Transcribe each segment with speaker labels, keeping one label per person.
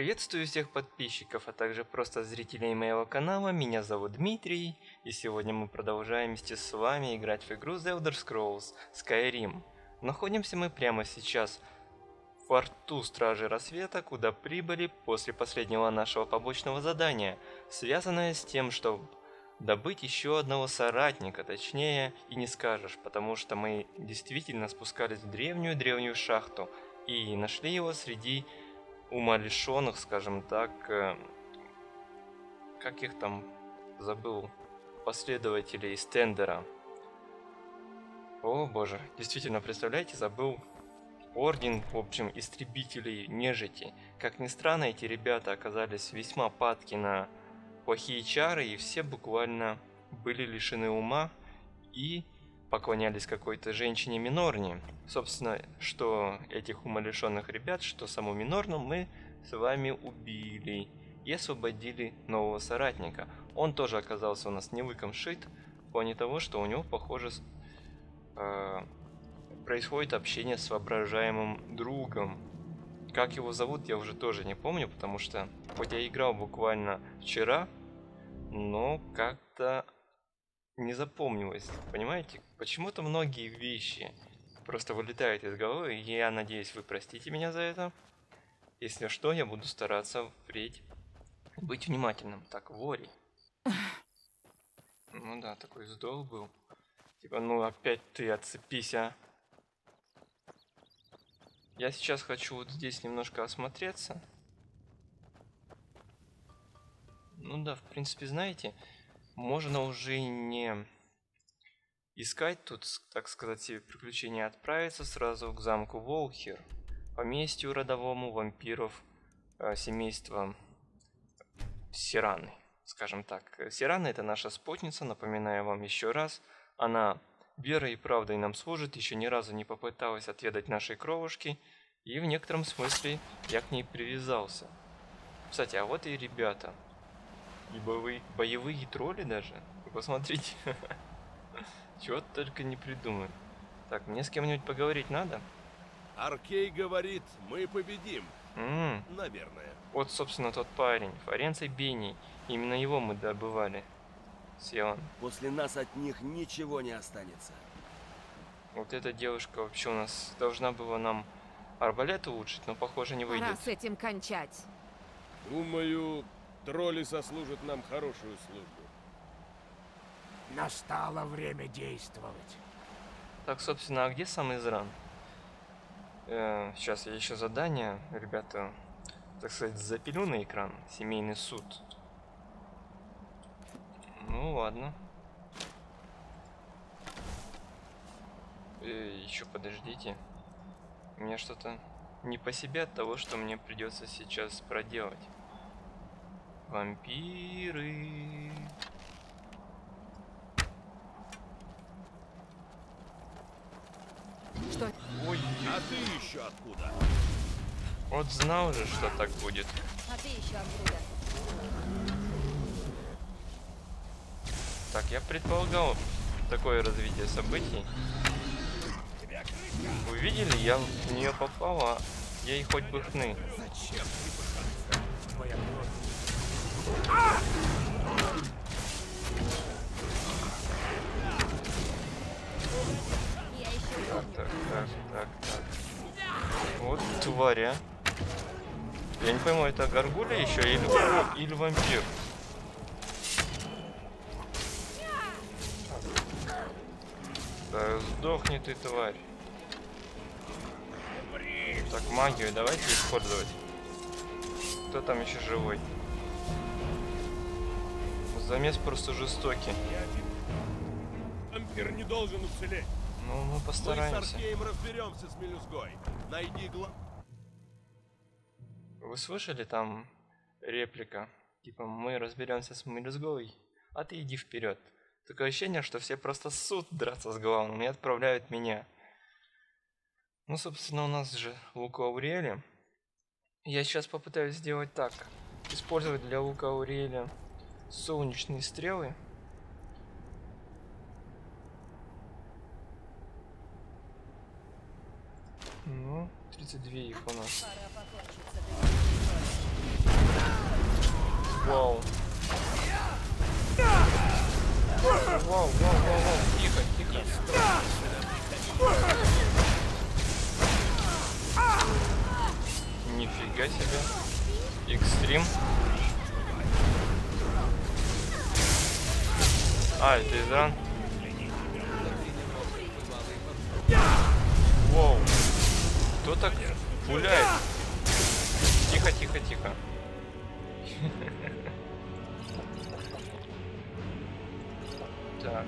Speaker 1: Приветствую всех подписчиков, а также просто зрителей моего канала. Меня зовут Дмитрий, и сегодня мы продолжаем вместе с вами играть в игру The Elder Scrolls Skyrim. Находимся мы прямо сейчас в форту Стражи Рассвета, куда прибыли после последнего нашего побочного задания, связанное с тем, что добыть еще одного соратника, точнее и не скажешь, потому что мы действительно спускались в древнюю шахту и нашли его среди умалишенных, скажем так, как их там, забыл, последователей Стендера. О боже, действительно, представляете, забыл. Орден, в общем, истребителей нежити. Как ни странно, эти ребята оказались весьма падки на плохие чары, и все буквально были лишены ума и поклонялись какой-то женщине Минорне. Собственно, что этих умалишенных ребят, что саму Минорну мы с вами убили и освободили нового соратника. Он тоже оказался у нас не лыком шит, в плане того, что у него, похоже, происходит общение с воображаемым другом. Как его зовут, я уже тоже не помню, потому что, хоть я играл буквально вчера, но как-то не запомнилось, понимаете? Почему-то многие вещи просто вылетают из головы, и я надеюсь, вы простите меня за это. Если что, я буду стараться впредь быть внимательным. Так, Вори. Ну да, такой вздох был. Типа, ну опять ты отцепись, а. Я сейчас хочу вот здесь немножко осмотреться. Ну да, в принципе, знаете, можно уже не искать тут, так сказать, себе приключения, отправиться сразу к замку Волхер, поместью родовому вампиров семейства Сираны, скажем так. Сирана — это наша спутница, напоминаю вам еще раз. Она верой и правдой нам служит, еще ни разу не попыталась отведать нашей кровушки, и в некотором смысле я к ней привязался. Кстати, а вот и ребята. И боевые тролли даже. Вы посмотрите. Чего только не придумаю. Так, мне с кем-нибудь поговорить надо?
Speaker 2: Аркей говорит, мы победим. Наверное.
Speaker 1: Вот, собственно, тот парень, Форенций Бений. Именно его мы добывали. Сион.
Speaker 2: После нас от них ничего не останется.
Speaker 1: Вот эта девушка вообще у нас должна была нам арбалет улучшить, но, похоже, не выйдет.
Speaker 3: Пора с этим кончать.
Speaker 4: Думаю, тролли сослужат нам хорошую службу.
Speaker 5: Настало время действовать.
Speaker 1: Так, собственно, а где сам Изран? Сейчас я еще задание, ребята, так сказать, запилю на экран. Семейный суд. Ну ладно. Еще подождите. Мне что-то не по себе от того, что мне придется сейчас проделать. Вампиры.
Speaker 3: Что?
Speaker 1: Ой,
Speaker 2: А ты еще откуда?
Speaker 1: вот знал же, что так будет.
Speaker 3: А ты еще откуда?
Speaker 1: Так, я предполагал такое развитие событий. Вы видели, я в нее попал, а ей хоть бы хны.
Speaker 5: Зачем ты пытался? Твоя кровь.
Speaker 3: Я еще
Speaker 1: Так. Вот тварь, а. Я не пойму, это горгулья еще или вампир? Да сдохни ты, тварь. Так, магию давайте использовать. Кто там еще живой? Замес просто жестокий.
Speaker 4: Вампир не должен уцелеть.
Speaker 1: Ну, мы
Speaker 2: Мы с
Speaker 1: постараемся.
Speaker 2: Аркеем разберемся с мелюзгой. Найди
Speaker 1: Вы слышали там реплика? Типа, мы разберемся с мелюзгой, а ты иди вперед. Такое ощущение, что все просто ссут драться с главным и отправляют меня. Ну, собственно, у нас же лук Ауреля. Я сейчас попытаюсь сделать так. Использовать для лука Ауреля солнечные стрелы. Ну, 32 их у нас.
Speaker 3: пора покончить с этой
Speaker 1: Вау. Вау. Тихо. Нифига себе. Экстрим. А, это Изран. Воу. Кто так пуляет? Тихо. Так.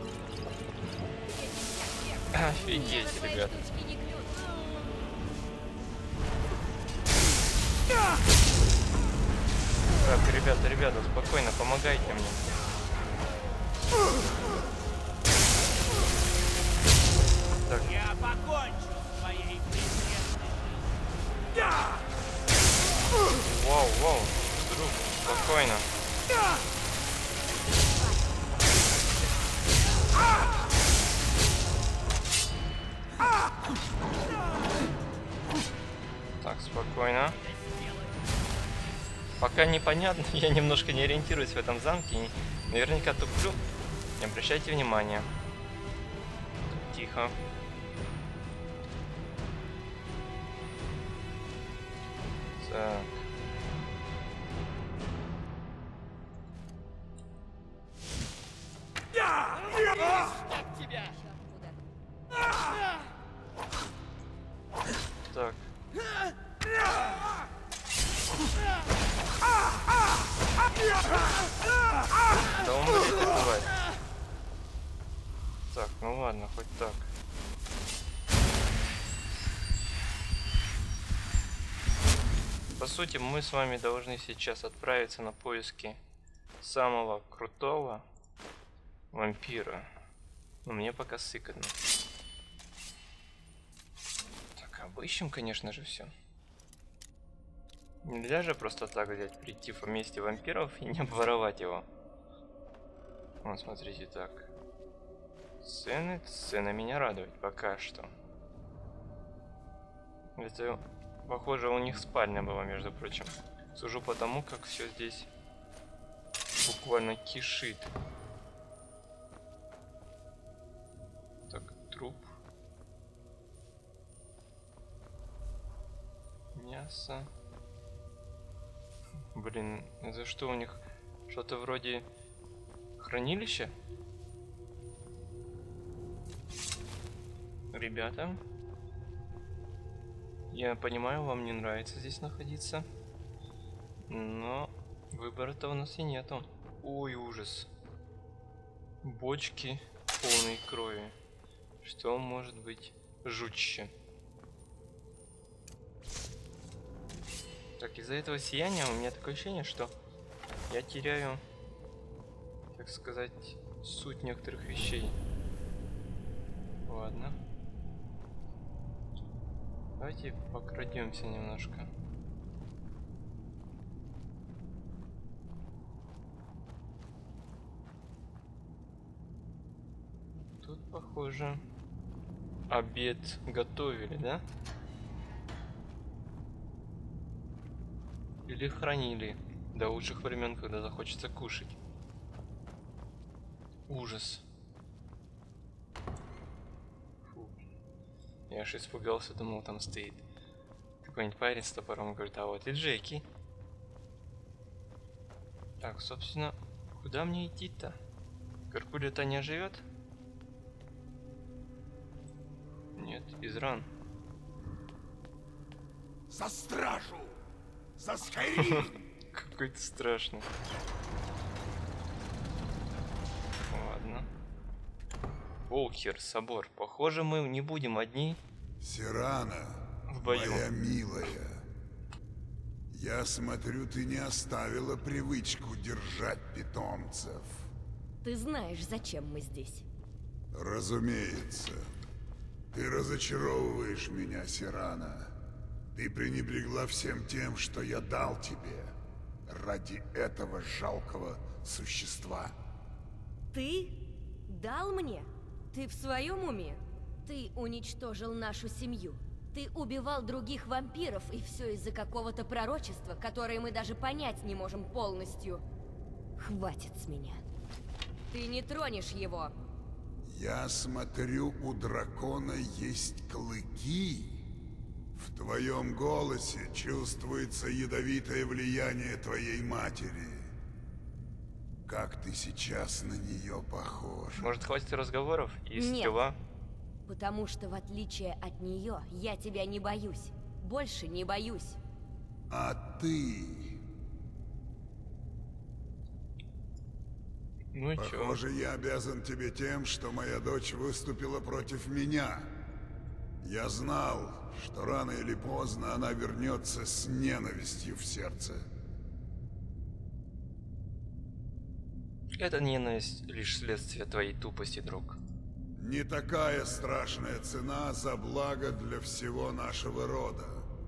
Speaker 1: Офигеть, ребят. Так, ребята, спокойно, помогайте мне. Так.
Speaker 5: Я покончу с твоей преследностью.
Speaker 1: Вау, друг, спокойно. Так, спокойно. Пока непонятно, я немножко не ориентируюсь в этом замке и наверняка туплю. Не обращайте внимания. Тихо. Так. Так. Да он будет убивать. Так, ну ладно, хоть так. По сути, мы с вами должны сейчас отправиться на поиски самого крутого вампира. Но мне пока сыкотно. Так, обыщем, конечно же, все. Нельзя же просто так взять, прийти в месте вампиров и не обворовать его. Вот, смотрите, так. Сцена меня радует пока что. Это, похоже, у них спальня была, между прочим. Сужу по тому, как все здесь буквально кишит. Так, труп. Мясо. Блин, это что у них? Что-то вроде хранилища? Ребята, я понимаю, вам не нравится здесь находиться, но выбора-то у нас и нету. Ой, ужас. Бочки полной крови. Что может быть жутче? Так, из-за этого сияния у меня такое ощущение, что я теряю, так сказать, суть некоторых вещей. Ладно. Давайте покрадемся немножко. Тут, похоже, обед готовили, да? Или хранили до лучших времен, когда захочется кушать. Ужас. Фу. Я аж испугался, думал, там стоит какой-нибудь парень с топором, говорит, а вот и Джеки. Так, собственно, куда мне идти-то? Каркуля-то не живет? Нет, Изран.
Speaker 2: За стражу! За Скайрим!
Speaker 1: Какой-то страшный. Ладно. Волхер, собор. Похоже, мы не будем одни.
Speaker 6: Сирана,
Speaker 1: В бою.
Speaker 6: моя милая, я смотрю, ты не оставила привычку держать питомцев.
Speaker 3: Ты знаешь, зачем мы здесь.
Speaker 6: Разумеется. Ты разочаровываешь меня, Сирана. Ты пренебрегла всем тем, что я дал тебе, ради этого жалкого существа.
Speaker 3: Ты дал мне? Ты в своем уме? Ты уничтожил нашу семью. Ты Ты убивал других вампиров, и все из-за какого-то пророчества, которое мы даже понять не можем полностью. Хватит с меня. Ты не тронешь его.
Speaker 6: Я смотрю, у дракона есть клыки. В твоем голосе чувствуется ядовитое влияние твоей матери. Как ты сейчас на нее похож.
Speaker 1: Может, хватит разговоров и
Speaker 3: Нет.
Speaker 1: стрела?
Speaker 3: Потому что, в отличие от нее, я тебя не боюсь. Больше не боюсь.
Speaker 6: А ты...
Speaker 1: Ну и чё?
Speaker 6: Похоже, я обязан тебе тем, что моя дочь выступила против меня. Я знал, что рано или поздно она вернется с ненавистью в сердце.
Speaker 1: Это ненависть лишь следствие твоей тупости, друг.
Speaker 6: Не такая страшная цена за благо для всего нашего рода.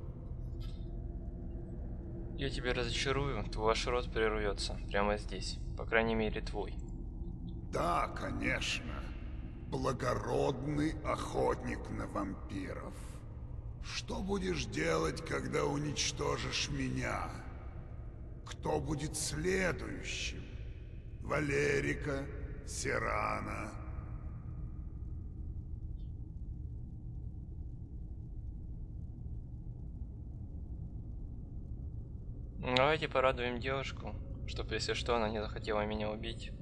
Speaker 1: Я тебя разочарую, ваш род прервется прямо здесь. По крайней мере, твой.
Speaker 6: Да, конечно. Благородный охотник на вампиров. Что будешь делать, когда уничтожишь меня? Кто будет следующим? Валерика? Сирана?
Speaker 1: Давайте порадуем девушку, чтобы, если что, она не захотела меня убить.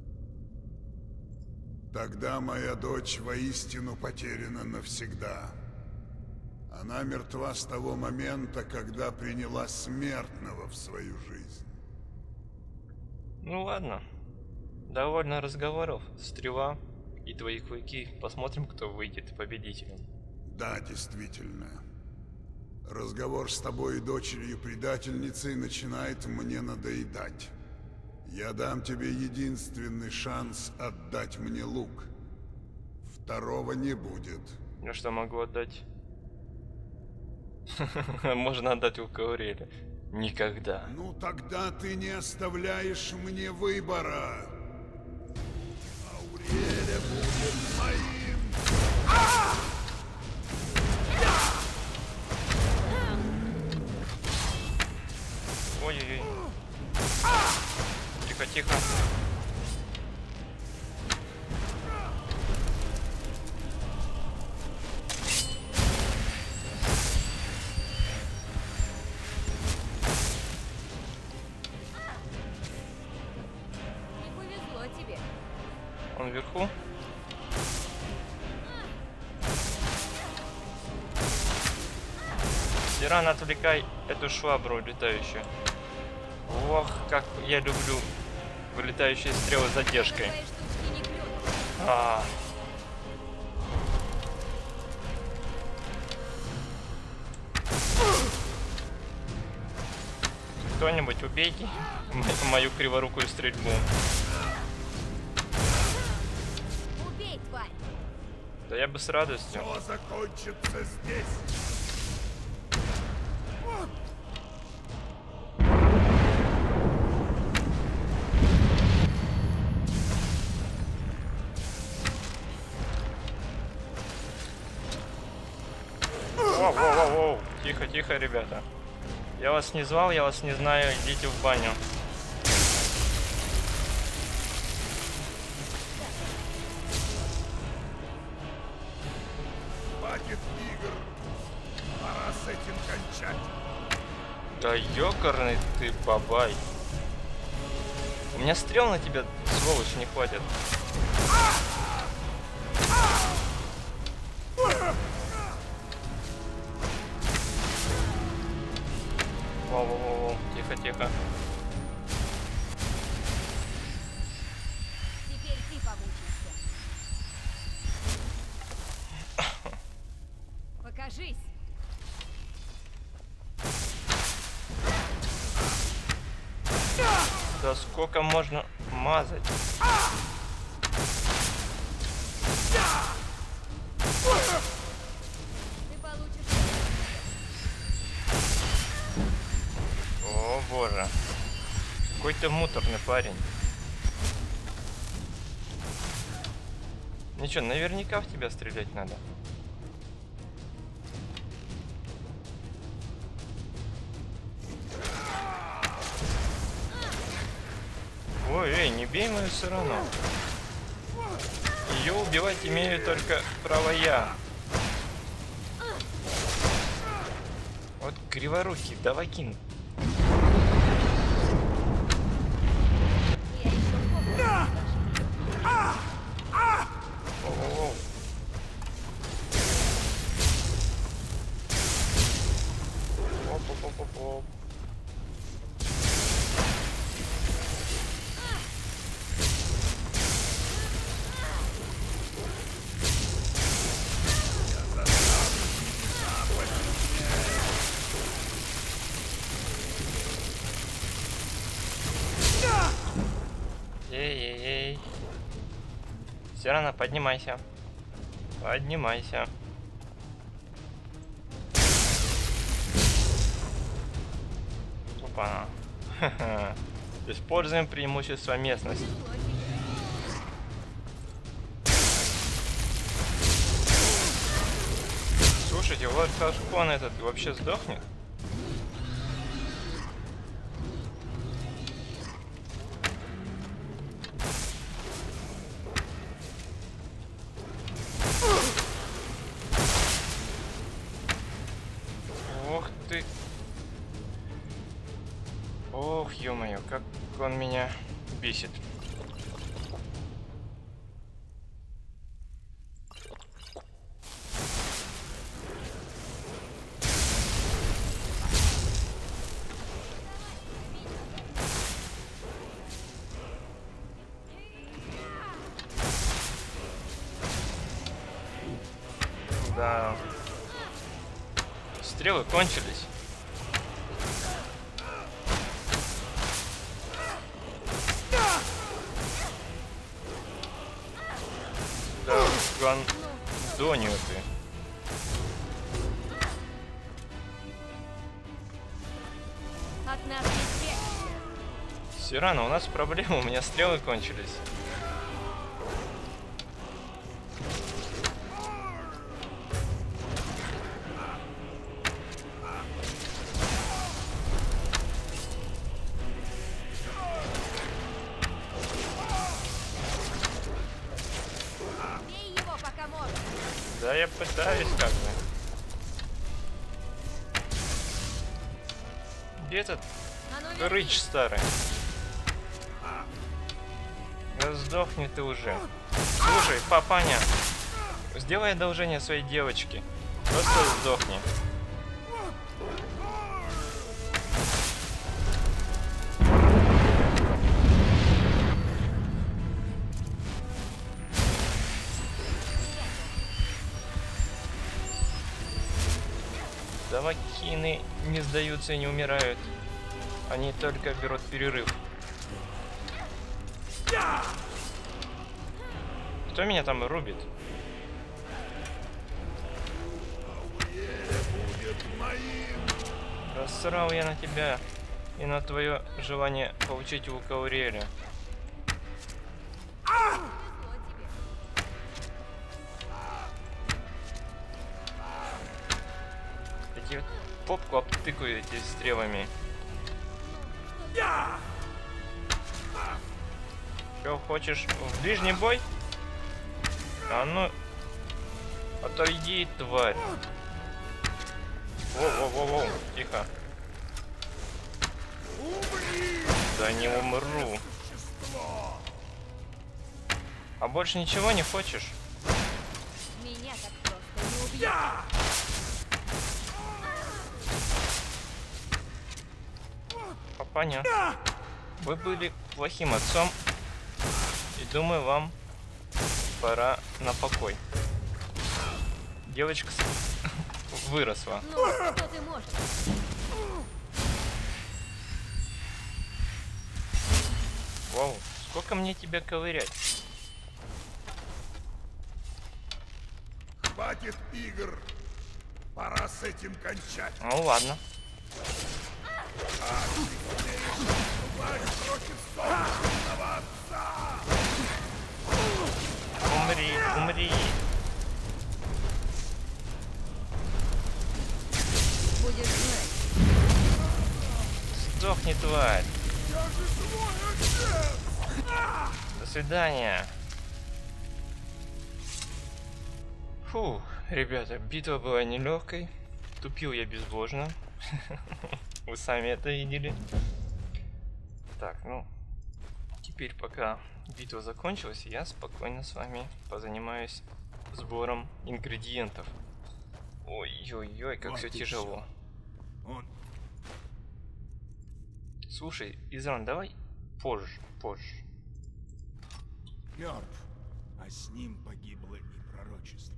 Speaker 6: Тогда моя дочь воистину потеряна навсегда. Она мертва с того момента, когда приняла смертного в свою жизнь.
Speaker 1: Ну ладно. Довольно разговоров. Стрела и твои клыки. Посмотрим, кто выйдет победителем.
Speaker 6: Да, действительно. Разговор с тобой и дочерью-предательницей начинает мне надоедать. Я дам тебе единственный шанс отдать мне лук. Второго не будет.
Speaker 1: Я что могу отдать? Можно отдать лук Ауреле. Никогда.
Speaker 6: Ну тогда ты не оставляешь мне выбора. Ауреля будет моим.
Speaker 1: Ой-ой-ой. Тихо-тихо.
Speaker 3: Не повезло тебе.
Speaker 1: Он вверху? Сирана, отвлекай эту швабру летающую. Ох, как я люблю вылетающие стрелы с задержкой.
Speaker 3: Твои штучки не клюнут.
Speaker 1: Кто-нибудь убейте мою криворукую стрельбу.
Speaker 3: Убей, тварь.
Speaker 1: Да я бы с радостью.
Speaker 6: Все закончится здесь.
Speaker 1: Воу-воу-воу-воу. Тихо-тихо, ребята. Я вас не звал, я вас не знаю, идите в баню.
Speaker 6: Хватит игр. Пора с этим кончать.
Speaker 1: Да ёкарный ты бабай. У меня стрел на тебя, сволочь, не хватит. Воу-воу-воу, тихо-тихо.
Speaker 3: Теперь ты помучишься. Покажись.
Speaker 1: Да сколько можно мазать?
Speaker 3: Ты получишь.
Speaker 1: О боже. Какой ты муторный парень. Ничего, наверняка в тебя стрелять надо. Ой, эй, не бей мою Сирану. Ее убивать имею только право я. Вот криворукий, давакин.
Speaker 3: Я еще помню.
Speaker 1: Оу. Оп-оп-оп-оп-оп. Эй-эй-эй. Сирана, поднимайся. Поднимайся. Опа. Ха-ха. Используем преимущество местности. Слушайте, вот Хашкон этот вообще сдохнет? Ох ты. Ох, ё-моё, как он меня бесит. Да. Стрелы кончились. Да, гандонию ты.
Speaker 3: От нас не спрячешься.
Speaker 1: Сирана, у нас проблема, у меня стрелы кончились.
Speaker 3: Бей его, пока можно.
Speaker 1: Да, я пытаюсь как бы. Где этот
Speaker 3: А ну, не
Speaker 1: рыч старый? Да сдохни ты уже. Слушай, папаня, сделай одолжение своей девочке. Просто сдохни. Давакины не сдаются и не умирают. Они только берут перерыв. Кто меня там рубит? Рассрал я на тебя и на твое желание получить у Кауриэля. Эти вот попку обтыкаете стрелами. Что, хочешь в ближний бой? А ну, отойди, тварь. Воу-воу-воу-воу, тихо. Да не умру. А больше ничего не хочешь?
Speaker 3: меня так просто не убьют.
Speaker 1: Папаня, вы были плохим отцом, и думаю, вам пора на покой. Девочка выросла.
Speaker 3: Ну, что ты можешь?
Speaker 1: Вау, сколько мне тебя ковырять?
Speaker 6: Хватит игр. Пора с этим кончать.
Speaker 1: Ну ладно. Умри, умри.
Speaker 3: Будешь знать.
Speaker 1: Сдохни, тварь.
Speaker 6: Я же твой отец!
Speaker 1: свидания. Фу, ребята, битва была нелегкой. Тупил я безбожно. Вы сами это видели. Так, ну, теперь пока битва закончилась, я спокойно с вами позанимаюсь сбором ингредиентов. Ой-ой-ой, как
Speaker 2: Вот
Speaker 1: все
Speaker 2: и
Speaker 1: тяжело.
Speaker 2: Он
Speaker 1: Слушай, Изран, давай позже.
Speaker 2: мертв, а с ним погибло и пророчество.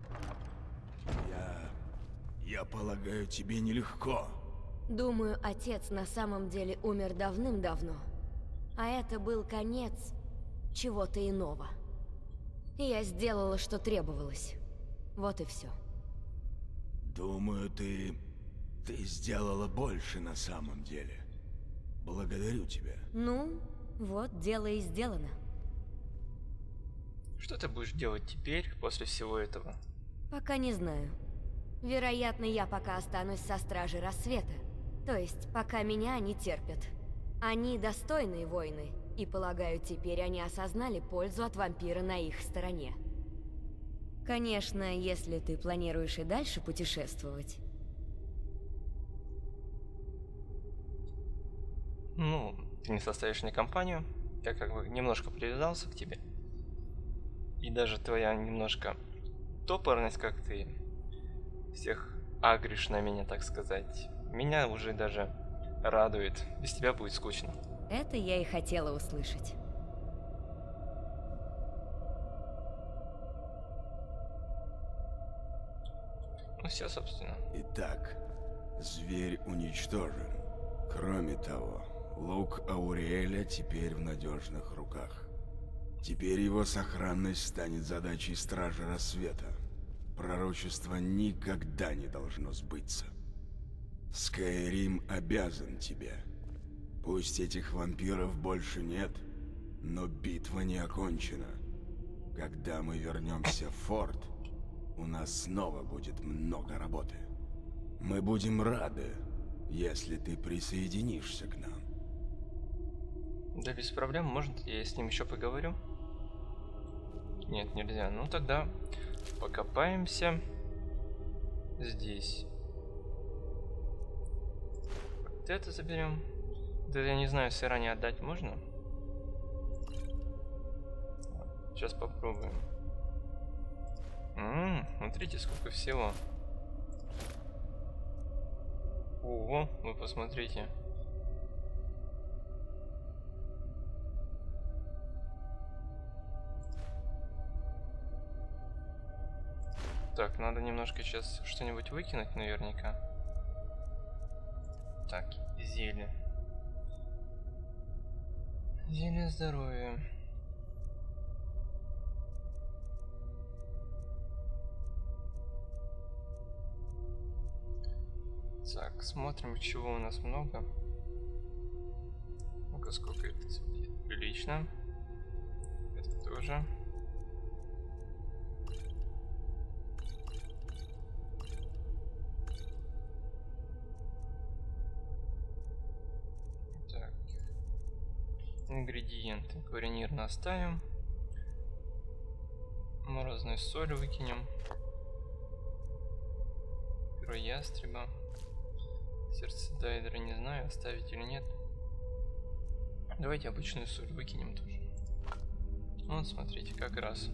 Speaker 2: Я полагаю, тебе нелегко.
Speaker 3: Думаю, отец на самом деле умер давным-давно. А это был конец чего-то иного. И я сделала, что требовалось. Вот и все.
Speaker 2: Думаю, ты сделала больше на самом деле. Благодарю тебя.
Speaker 3: Ну, вот дело и сделано.
Speaker 1: Что ты будешь делать теперь, после всего этого?
Speaker 3: Пока не знаю. Вероятно, я пока останусь со Стражей Рассвета. То есть, пока меня не терпят. Они достойные воины, и, полагаю, теперь они осознали пользу от вампира на их стороне. Конечно, если ты планируешь и дальше путешествовать.
Speaker 1: Ну, ты не составишь мне компанию. Я как бы немножко привязался к тебе. И даже твоя немножко топорность, как ты всех агришь на меня, так сказать, меня уже даже радует. Без тебя будет скучно.
Speaker 3: Это я и хотела услышать.
Speaker 1: Ну все, собственно.
Speaker 2: Итак, зверь уничтожен. Кроме того, лук Ауриэля теперь в надежных руках. Теперь его сохранность станет задачей Стражи Рассвета. Пророчество никогда не должно сбыться. Скайрим обязан тебе. Пусть этих вампиров больше нет, но битва не окончена. Когда мы вернемся в форт, у нас снова будет много работы. Мы будем рады, если ты присоединишься к нам.
Speaker 1: Да без проблем, может я с ним еще поговорю? Нет, нельзя. Ну тогда покопаемся здесь. Вот это заберем. Да я не знаю, сыра не отдать можно? Сейчас попробуем. Смотрите, сколько всего. Ого, вы посмотрите. Так, надо немножко сейчас что-нибудь выкинуть наверняка. Так, зелье. Зелье здоровья. Так, смотрим, чего у нас много. Ну-ка, сколько это? Прилично. Это тоже. Так. Ингредиенты. Куренирно оставим. Морозную соль выкинем. Перо ястреба. Сердце Дайдера не знаю, оставить или нет. Давайте обычную соль выкинем тоже. Вот, смотрите, как раз.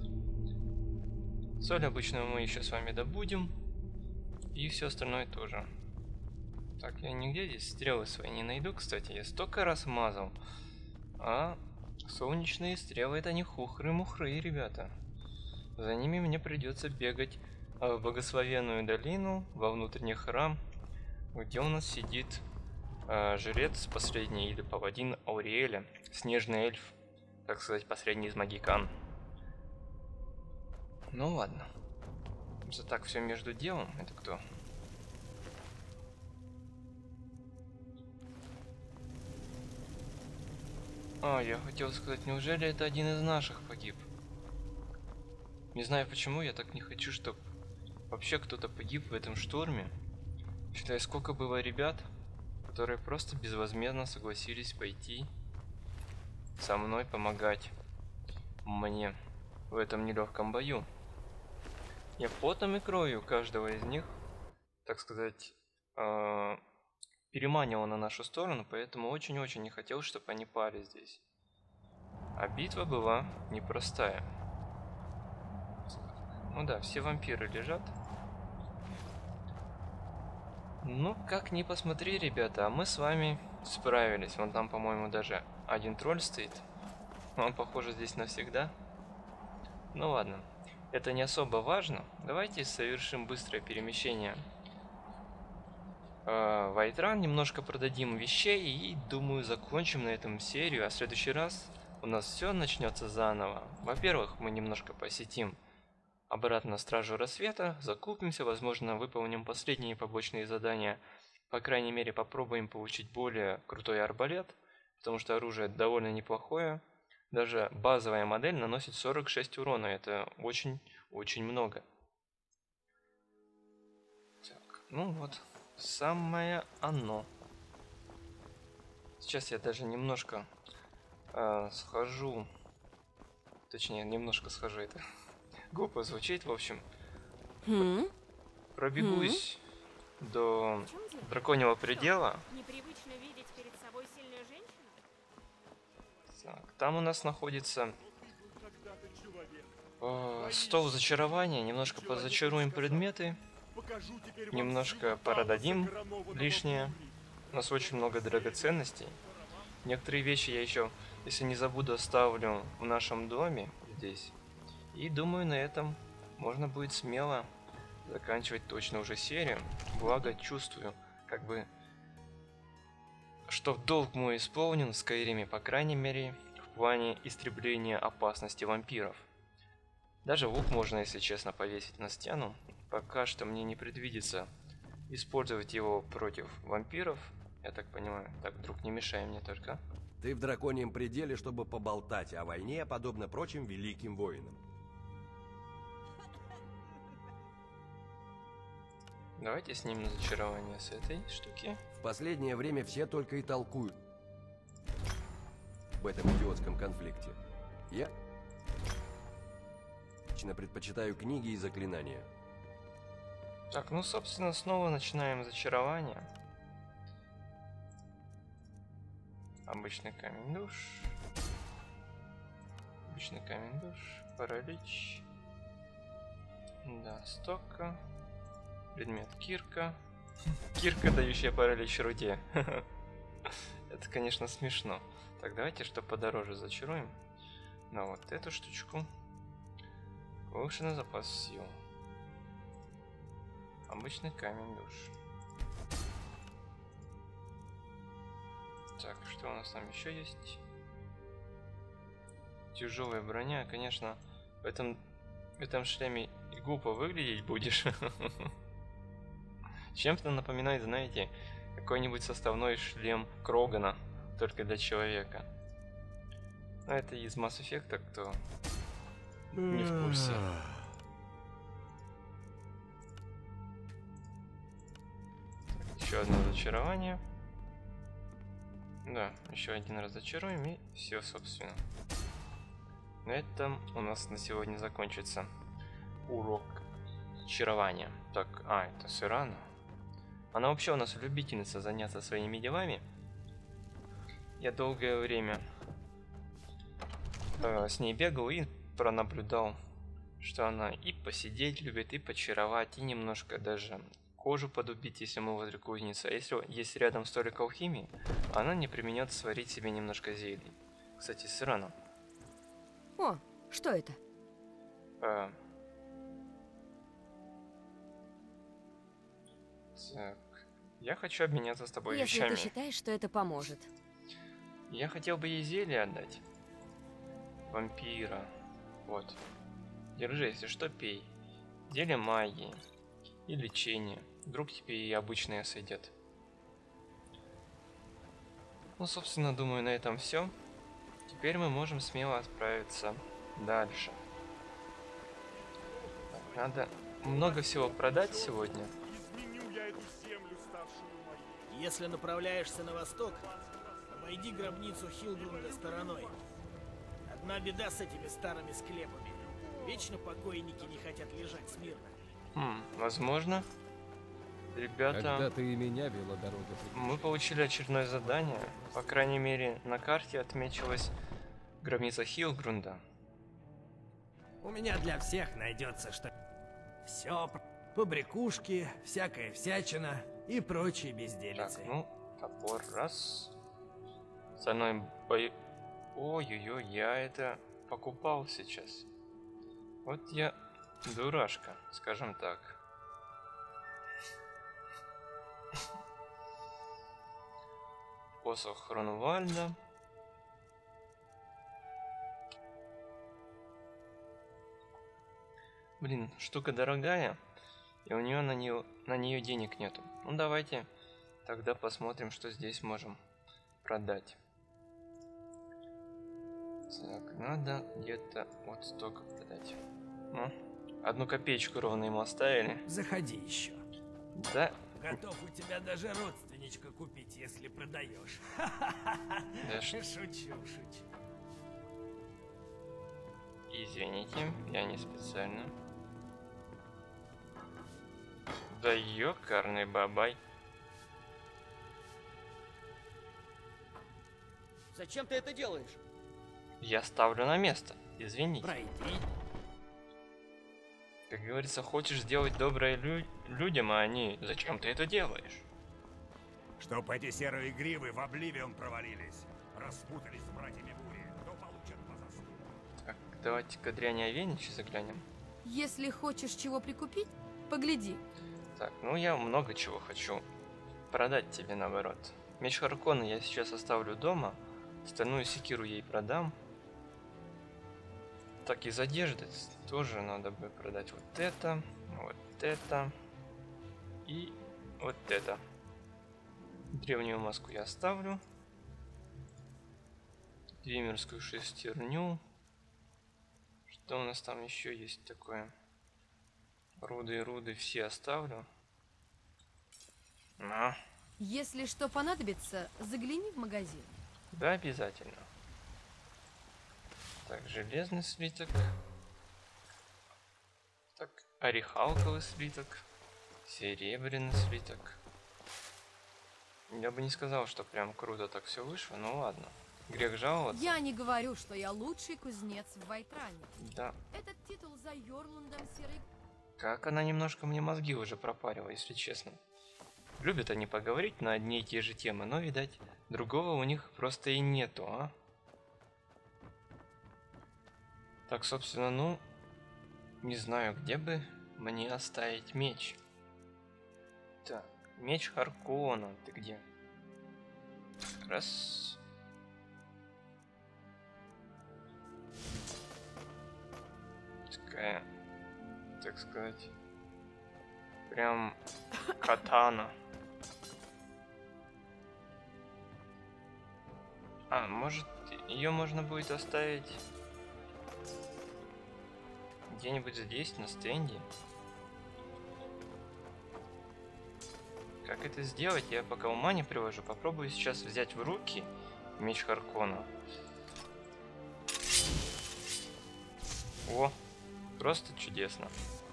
Speaker 1: Соль обычную мы еще с вами добудем. И все остальное тоже. Так, я нигде здесь стрелы свои не найду, кстати. Я столько раз мазал. А солнечные стрелы — это не хухры-мухры, ребята. За ними мне придется бегать в благословенную долину, во внутренний храм, где у нас сидит жрец последний, или паладин Ауриэля, снежный эльф, так сказать, последний из магикан. Ну ладно. За так все между делом. Это кто? Я хотел сказать, неужели это один из наших погиб? Не знаю почему, я так не хочу, чтобы вообще кто-то погиб в этом шторме. Считай, сколько было ребят, которые просто безвозмездно согласились пойти со мной помогать мне в этом нелегком бою. Я потом и кровью каждого из них, так сказать, переманивал на нашу сторону, поэтому очень-очень не хотел, чтобы они пали здесь. А битва была непростая. Ну да, все вампиры лежат. Ну, как ни посмотри, ребята, а мы с вами справились. Вон там, по-моему, даже один тролль стоит. Он, похоже, здесь навсегда. Ну ладно, это не особо важно. Давайте совершим быстрое перемещение в Айтран, немножко продадим вещей и, думаю, закончим на этом серию. А в следующий раз у нас все начнется заново. Во-первых, мы немножко посетим обратно Стражу Рассвета, закупимся, возможно, выполним последние побочные задания. По крайней мере, попробуем получить более крутой арбалет, потому что оружие довольно неплохое. Даже базовая модель наносит 46 урона, это очень-очень много. Так, ну вот, самое оно. Сейчас я даже немножко схожу, точнее, немножко схожу, это глупо звучит, в общем. Пробегусь до драконьего предела.
Speaker 3: Непривычно видеть перед собой сильную женщину?
Speaker 1: Так, там у нас находится стол зачарования. Немножко позачаруем предметы, немножко продадим лишнее. У нас очень много драгоценностей. Некоторые вещи я еще, если не забуду, оставлю в нашем доме здесь. И думаю, на этом можно будет смело заканчивать точно уже серию. Благо, чувствую, как бы, что долг мой исполнен в Скайриме, по крайней мере, в плане истребления опасности вампиров. Даже лук можно, если честно, повесить на стену. Пока что мне не предвидится использовать его против вампиров. Я так понимаю. Так, друг, не мешай мне только.
Speaker 7: Ты в драконьем пределе, чтобы поболтать о войне, подобно прочим великим воинам.
Speaker 1: Давайте снимем зачарование с этой штуки.
Speaker 7: В последнее время все только и толкуют об этом идиотском конфликте. Я лично предпочитаю книги и заклинания.
Speaker 1: Так, ну, собственно, снова начинаем зачарование. Обычный камень душ. Обычный камень душ. Паралич. Да, стокка. Предмет кирка. Кирка, дающая паралич руде. Это, конечно, смешно. Так, давайте что подороже зачаруем. На вот эту штучку. Повышенный запас сил. Обычный камень душ. Так, что у нас там еще есть? Тяжелая броня, конечно, в этом шлеме и глупо выглядеть будешь. Чем-то напоминает, знаете, какой-нибудь составной шлем Крогана, только для человека. Но это из Mass Effect, кто не в курсе. Еще одно зачарование. Да, еще один раз зачаруем и все, собственно. На этом у нас на сегодня закончится урок чарования. Так, это Сирана. Она вообще у нас любительница заняться своими делами. Я долгое время с ней бегал и пронаблюдал, что она и посидеть любит, и почаровать, и немножко даже кожу подубить, если мы возле кузницы. А если есть рядом столик алхимии, она не применет сварить себе немножко зелий. Кстати, Сирана.
Speaker 3: О, что это?
Speaker 1: Так, я хочу обменяться с тобой
Speaker 3: Если
Speaker 1: вещами.
Speaker 3: ты считаешь, что это поможет.
Speaker 1: Я хотел бы ей зелье отдать. Вампира. Вот. Держи, если что, пей. Зелье магии. И лечение. Вдруг тебе и обычные сойдет. Ну, собственно, думаю, на этом все. Теперь мы можем смело отправиться дальше. Так, надо много всего продать сегодня.
Speaker 5: Если направляешься на восток, обойди гробницу Хилгрунда стороной. Одна беда с этими старыми склепами. Вечно покойники не хотят лежать смирно.
Speaker 1: Возможно. Ребята,
Speaker 4: Когда-то и меня вела дорога.
Speaker 1: мы получили очередное задание. По крайней мере, на карте отмечалась гробница Хилгрунда.
Speaker 8: У меня для всех найдется что... Все, побрякушки, всякая всячина и прочие
Speaker 1: Так,
Speaker 8: безделицы.
Speaker 1: ну, топор раз. Стальной бой... Ой-ой-ой, я это покупал сейчас. Вот я дурашка, скажем так. Посох Хронвальда. Блин, штука дорогая, и у нее на нее денег нету. Ну давайте тогда посмотрим, что здесь можем продать. Так, надо где-то вот столько продать. Ну, 1 копеечку ровно ему оставили.
Speaker 8: Заходи еще.
Speaker 1: Да,
Speaker 8: Готов у тебя даже родственничка купить, если продаешь.
Speaker 1: да
Speaker 8: Шучу.
Speaker 1: извините, я не специально. Да ёкарный бабай.
Speaker 9: Зачем ты это делаешь?
Speaker 1: Я ставлю на место, извините.
Speaker 8: Пройди.
Speaker 1: Как говорится, хочешь сделать доброе людям, а они... Зачем ты это делаешь?
Speaker 10: Чтоб эти серые гривы в Обливион провалились, распутались с братьями Бури, то получат по заслугам.
Speaker 1: Так, давайте-ка дряни Овеничи заглянем.
Speaker 11: Если хочешь чего прикупить, погляди.
Speaker 1: Так, ну я много чего хочу продать тебе, наоборот. Меч Харкона я сейчас оставлю дома, остальную секиру ей продам. Так, из одежды тоже надо бы продать вот это и вот это. Древнюю маску я оставлю. Двемерскую шестерню. Что у нас там еще есть такое? Руды все оставлю. На.
Speaker 11: Если что понадобится, загляни в магазин.
Speaker 1: Да, обязательно. Так, железный слиток. Так, орехалковый слиток. Серебряный слиток. Я бы не сказал, что прям круто так все вышло, ну ладно. Грех жаловаться.
Speaker 11: Я не говорю, что я лучший кузнец в Вайтране.
Speaker 1: Да.
Speaker 11: Этот титул за Йорландом Серый...
Speaker 1: Как она немножко мне мозги уже пропарила, если честно. Любят они поговорить на одни и те же темы, но, видать, другого у них просто и нету, а? Так, собственно, ну, не знаю, где бы мне оставить меч. Так, меч Харкона, ты где? Раз. Такая, так сказать, прям катана. А, может, ее можно будет оставить где-нибудь здесь, на стенде? Как это сделать, я пока ума не привожу. Попробую сейчас взять в руки меч Харкона. О, просто чудесно.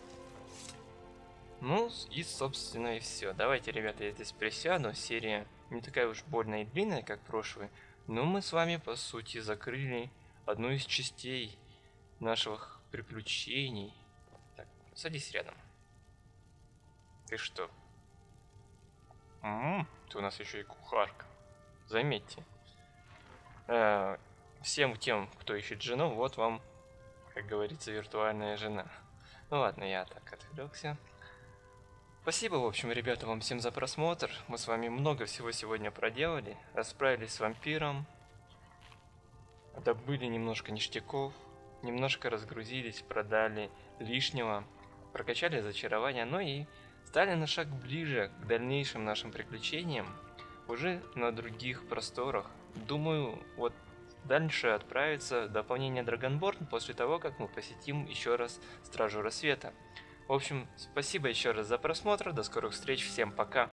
Speaker 1: Ну, и собственно и все. Давайте, ребята, я здесь присяду. Серия не такая уж больная и длинная, как прошлая. Но мы с вами, по сути, закрыли одну из частей наших приключений. Так, садись рядом. Ты что? Ты у нас еще и кухарка. Заметьте. Всем тем, кто ищет жену, вот вам, как говорится, виртуальная жена. Ну ладно, я так отвлекся. Спасибо, в общем, ребята, вам всем за просмотр. Мы с вами много всего сегодня проделали. Расправились с вампиром. Добыли немножко ништяков. Немножко разгрузились, продали лишнего. Прокачали зачарование, ну и стали на шаг ближе к дальнейшим нашим приключениям. Уже на других просторах. Думаю, вот дальше отправится дополнение Драгонборн после того, как мы посетим еще раз Стражу Рассвета. В общем, спасибо еще раз за просмотр, до скорых встреч, всем пока!